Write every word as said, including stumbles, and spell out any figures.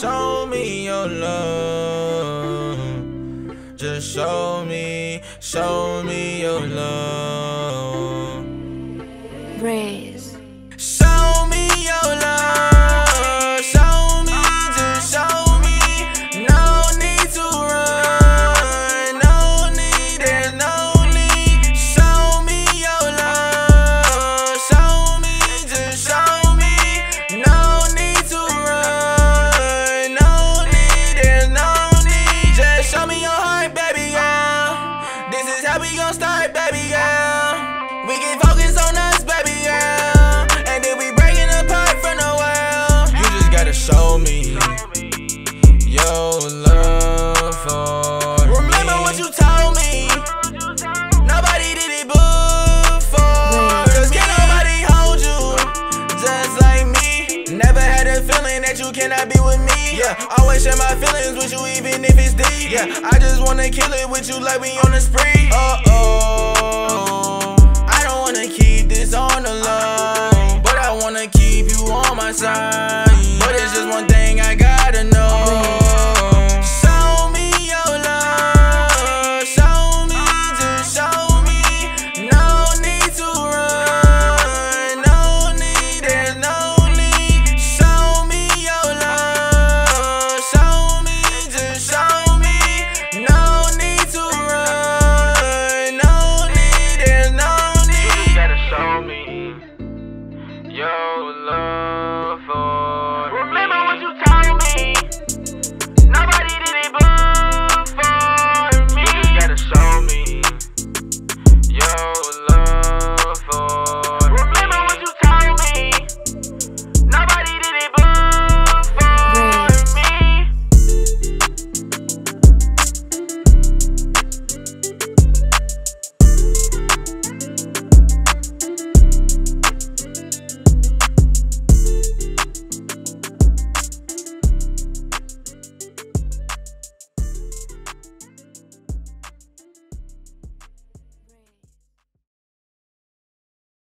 Show me your love. Just show me, show me your love. Brizz. Show me your love. Show me, just show me. No need to run. No need, there's no need. Show me your love. Show me, just show me. No need to run. No need, there's no need. Just show me your heart, baby girl. This is how we gon' start, baby girl. We can focus on us, baby girl. And then we breaking apart from the world. You just gotta show me your love for me. Remember what you told me. Nobody did it before. Cause can't nobody hold you just like me. Never had a feeling that you cannot be with me. Yeah, always share my feelings with you even if it's deep. Yeah, I just wanna kill it with you like we on a spree. Uh-oh, I don't wanna keep this on the low, but I wanna keep you on my side. But it's just one thing I got.